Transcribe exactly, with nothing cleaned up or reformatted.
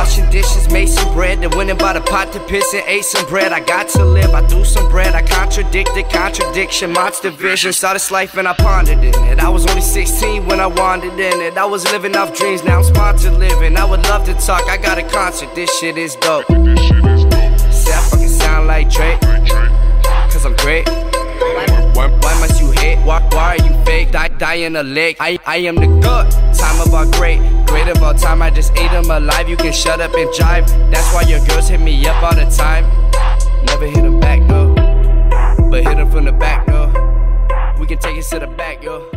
washing dishes, made some bread, then went and bought a pot to piss and ate some bread. I got to live, I do some bread, I contradicted contradiction, monster vision. Saw this life and I pondered in it. I was only sixteen when I wandered in it. I was living off dreams, now I'm sponsored living. I would love to talk, I got a concert, this shit is dope. Say I fucking sound like Drake, cause I'm great. Why, why must you hate? Why, why are you fake? Die, die in a lake. I, I am the good. Time of our great, great of all time. I just ate them alive. You can shut up and jive. That's why your girls hit me up all the time. Never hit them back though, but hit them from the back though. We can take it to the back, yo.